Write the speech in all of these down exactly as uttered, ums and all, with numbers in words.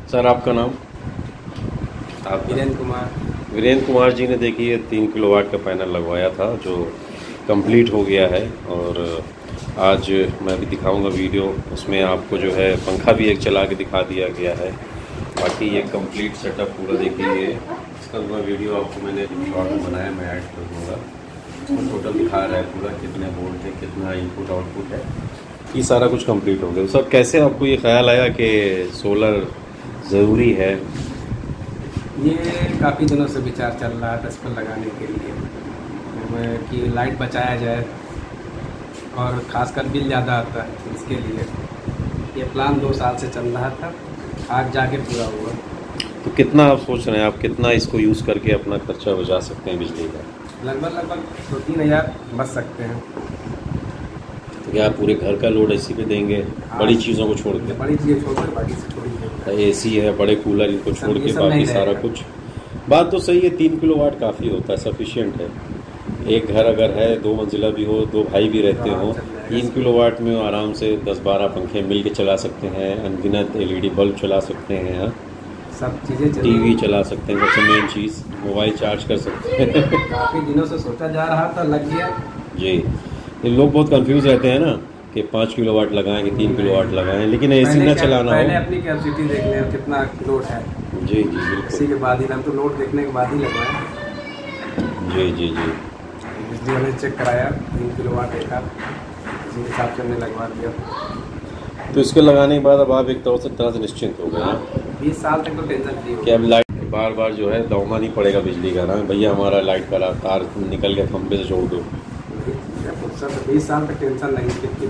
Sir आपका नाम? आप वीरेंद्र कुमार। वीरेंद्र कुमार जी ने देखिए तीन किलोवाट का पैनल लगवाया था जो कंप्लीट हो गया है, और आज मैं भी दिखाऊंगा वीडियो। उसमें आपको जो है पंखा भी एक चला के दिखा दिया गया है। बाकी ये कंप्लीट सेटअप पूरा देखिए, इसका पूरा वीडियो आपको मैंने शॉर्ट में बनाया, मैं ऐड कर दूँगा। इसमें टोटल दिखा रहा है पूरा कितने वोल्ट है, कितना इनपुट आउटपुट है, ये सारा कुछ कंप्लीट हो गया। सर कैसे आपको ये ख्याल आया कि सोलर ज़रूरी है? ये काफ़ी दिनों से विचार चल रहा था इस पर लगाने के लिए कि लाइट बचाया जाए, और ख़ासकर बिल ज़्यादा आता है, इसके लिए ये प्लान दो साल से चल रहा था, आज जाके पूरा हुआ। तो कितना आप सोच रहे हैं, आप कितना इसको यूज़ करके अपना खर्चा बचा सकते हैं बिजली का? लगभग लगभग दो तीन हज़ार बच सकते हैं। तो क्या आप पूरे घर का लोड इसी पे देंगे? हाँ, बड़ी चीज़ों को छोड़ के? बड़ी चीज़ें छोड़ कर बाकी से छोड़, एसी है, बड़े कूलर, इनको छोड़ के बाकी सारा कुछ। बात तो सही है, तीन किलो वाट काफ़ी होता है, सफिशिएंट है। एक घर अगर है, दो मंजिला भी हो, दो भाई भी रहते हो, तीन किलो वाट में आराम से दस बारह पंखे मिल के चला सकते हैं, अनगिनत एलईडी बल्ब चला सकते हैं, सब चीज़ें, टीवी चला सकते हैं, सबसे मेन चीज़ मोबाइल चार्ज कर सकते हैं। काफ़ी दिनों से सोचा जा रहा था, लग गया जी। ये लोग बहुत कंफ्यूज रहते हैं ना कि पाँच किलो वाट लगाएं कि तीन किलो वाट लगाएं, लेकिन एसी ना चलाना हो। पहले अपनी कैपेसिटी देख लें कितना लोड है। जी जी बिल्कुल, इसी के बाद ही हम तो लोड देखने के बाद ही लगवाएं। जी जी जी बिजली वाले चेक कराया, तीन किलो वाट देखा, इसी हिसाब से हमने लगवा दिया। तो इसके लगाने के बाद अब आप एक तरह से तरह से निश्चिंत हो गए हैं। बीस साल तक तो टेंशन फ्री हो कि अब लाइट बार बार जो है दौड़ना नहीं पड़ेगा बिजली का ना, भैया हमारा लाइट का तार निकल गया, खंभे से जोड़ दो। बीस साल तक टेंशन नहीं, कितनी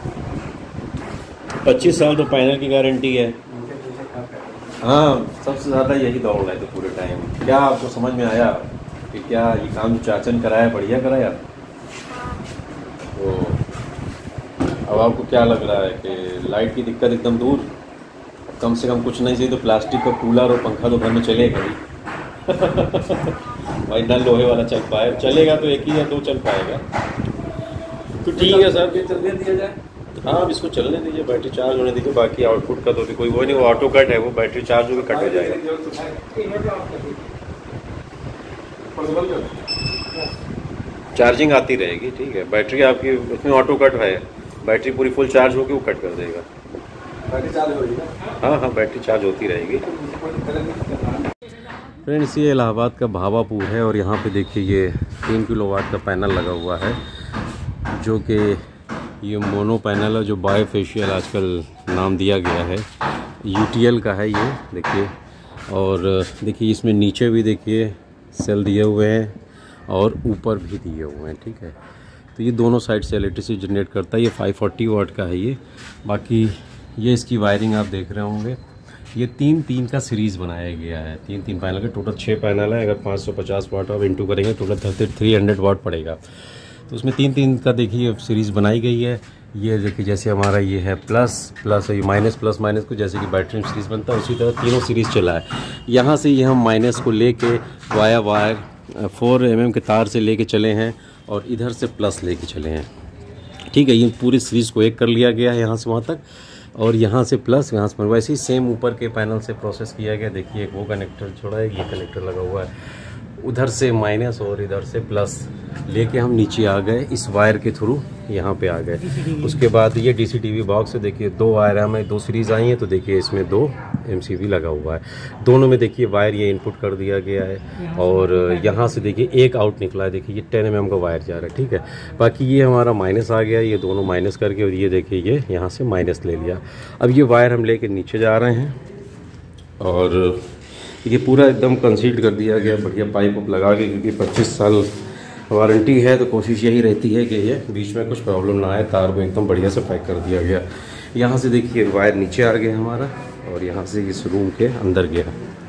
पच्चीस साल तो पैनल की गारंटी है। हाँ, सबसे ज़्यादा यही दौड़ रहे थे पूरे टाइम। क्या आपको समझ में आया कि क्या ये काम जो चाचा ने कराया बढ़िया कराया? तो अब आपको क्या लग रहा है कि लाइट की दिक्कत एकदम दूर? कम से कम कुछ नहीं चाहिए तो प्लास्टिक का कूलर और पंखा तो घर में चलेगा ही। भाई नल लोहे वाला चल पाए, चलेगा तो एक ही या दो चल पाएगा। तो ठीक है सर, चलने दिया जाए। हाँ, अब इसको चलने दीजिए, बैटरी चार्ज होने दीजिए। बाकी आउटपुट का तो भी कोई वो नहीं, वो ऑटो कट है, वो बैटरी चार्ज होकर कट हो जाएगा। चार्जिंग आती रहेगी, ठीक है। बैटरी आपकी उसमें ऑटो कट है, बैटरी पूरी फुल चार्ज होगी वो कट कर देगा। बैटरी चार्ज होगी ना? हाँ हाँ, बैटरी चार्ज होती रहेगी। फ्रेंड्स, ये इलाहाबाद का भावापुर है, और यहाँ पे देखिए ये तीन किलो वाट का पैनल लगा हुआ है, जो कि ये मोनो पैनल है, जो बायोफेशियल आजकल नाम दिया गया है। यूटीएल का है ये, देखिए। और देखिए इसमें नीचे भी देखिए सेल दिए हुए हैं और ऊपर भी दिए हुए हैं, ठीक है। तो ये दोनों साइड से इलेक्ट्रिसिटी जनरेट करता है। ये फाइव फोर्टी वाट का है ये। बाकी ये इसकी वायरिंग आप देख रहे होंगे, ये तीन तीन का सीरीज़ बनाया गया है। तीन तीन पैनल के टोटल छः पैनल है। अगर पाँच सौ पचास वाट आप इंटू करेंगे total thirty three hundred watt पड़ेगा। तो उसमें तीन तीन का देखिए सीरीज़ बनाई गई है। ये देखिए जैसे हमारा ये है प्लस प्लस ये माइनस प्लस माइनस को जैसे कि बैटरी में सीरीज़ बनता है, उसी तरह तीनों सीरीज़ चला है। यहाँ से ये हम माइनस को लेके via wire four M M के तार से लेके चले हैं, और इधर से प्लस लेके चले हैं, ठीक है। ये पूरी सीरीज़ को एक कर लिया गया है यहाँ से वहाँ तक, और यहाँ से प्लस, यहाँ से वैसे ही सेम ऊपर के पैनल से प्रोसेस किया गया। देखिए एक वो कनेक्टर छोड़ा है, ये कनेक्टर लगा हुआ है, उधर से माइनस और इधर से प्लस लेके हम नीचे आ गए इस वायर के थ्रू, यहाँ पे आ गए। उसके बाद ये डीसी टीवी बॉक्स है, देखिए दो वायर हमें दो सीरीज़ आई हैं, तो देखिए इसमें दो एमसीबी लगा हुआ है। दोनों में देखिए वायर ये इनपुट कर दिया गया है, और यहाँ से देखिए एक आउट निकला है, देखिए ये टेन एम एम का वायर जा रहा है, ठीक है। बाकी ये हमारा माइनस आ गया, ये दोनों माइनस करके, और ये देखिए ये यहाँ से माइनस ले लिया। अब ये वायर हम लेके नीचे जा रहे हैं, और ये पूरा एकदम कंसील्ड कर दिया गया बढ़िया पाइप उप लगा के, क्योंकि पच्चीस साल वारंटी है। तो कोशिश यही रहती है कि ये बीच में कुछ प्रॉब्लम ना आए। तार को एकदम बढ़िया से पैक कर दिया गया। यहाँ से देखिए वायर नीचे आ गया हमारा, और यहाँ से इस रूम के अंदर गया।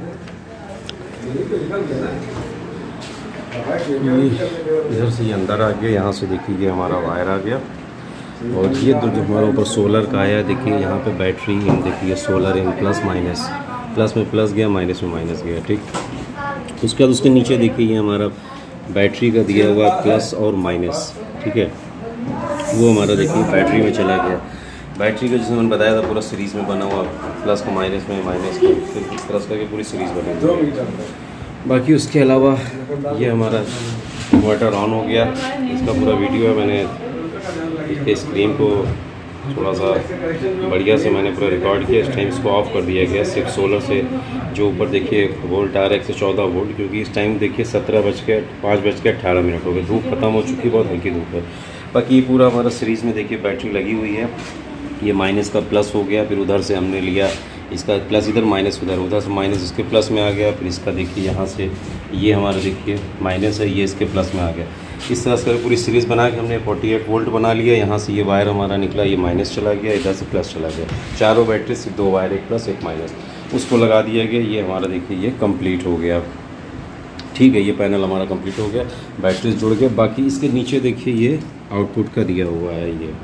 इधर से ये अंदर आ गया, यहाँ से देखिए ये हमारा वायर आ गया। और ये जो हमारा ऊपर सोलर का आया, देखिए यहाँ पे बैटरी इन, देखिए solar in plus minus, plus में प्लस गया, माइनस में माइनस गया, ठीक। उसके बाद उसके नीचे देखिए ये हमारा बैटरी का दिया हुआ प्लस और माइनस, ठीक है। वो हमारा देखिए बैटरी में चला गया। बैटरी का जैसे मैंने बताया था पूरा सीरीज़ में बना हुआ, प्लस को माइनस में, माइनस को फिर इस तरह से करके पूरी सीरीज़ बनी हुई है। बाकी उसके अलावा ये हमारा इन्वर्टर ऑन हो गया, इसका पूरा वीडियो है, मैंने इसके स्क्रीन को थोड़ा सा बढ़िया से मैंने पूरा रिकॉर्ड किया। इस टाइम इसको ऑफ़ कर दिया गया सिर्फ सोलर से, जो ऊपर देखिए वोल्ट आ रहा है एक सौ चौदह वोल्ट, क्योंकि इस टाइम देखिए सत्रह बज के पाँच बज के अट्ठारह मिनट हो गए, धूप खत्म हो चुकी है, बहुत हल्की धूप है। बाकी ये पूरा हमारा सीरीज़ में देखिए बैटरी लगी हुई है। ये माइनस का प्लस हो गया, फिर उधर से हमने लिया इसका प्लस इधर, माइनस उधर, उधर से माइनस इसके प्लस में आ गया, फिर इसका देखिए यहाँ से ये हमारा देखिए माइनस है, ये इसके प्लस में आ गया। इस तरह से पूरी सीरीज़ बना के हमने अड़तालीस वोल्ट बना लिया। यहाँ से ये वायर हमारा निकला, ये माइनस चला गया, इधर से प्लस चला गया, चारों बैटरी से दो वायर, एक प्लस एक माइनस, उसको लगा दिया गया। ये हमारा देखिए ये कंप्लीट हो गया, ठीक है, ये पैनल हमारा कंप्लीट हो गया, बैटरी जुड़ गए। बाकी इसके नीचे देखिए ये आउटपुट का दिया हुआ है, ये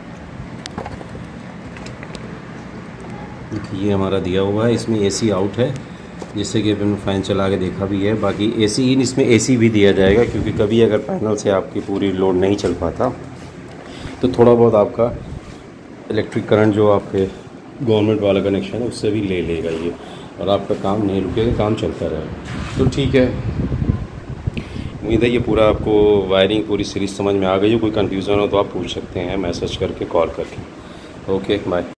देखिए ये हमारा दिया हुआ है। इसमें एसी आउट है, जिससे कि मैंने फ़ैन चला के देखा भी है। बाकी एसी इन, इसमें एसी भी दिया जाएगा, क्योंकि कभी अगर पैनल से आपकी पूरी लोड नहीं चल पाता तो थोड़ा बहुत आपका इलेक्ट्रिक करंट जो आपके गवर्नमेंट वाला कनेक्शन है उससे भी ले लेगा ये, और आपका काम नहीं रुकेगा, काम चलता रहेगा। तो ठीक है, उम्मीद है ये पूरा आपको वायरिंग पूरी सीरीज समझ में आ गई हो। कोई कन्फ्यूज़न हो तो आप पूछ सकते हैं मैसेज करके, कॉल करके। Okay bye.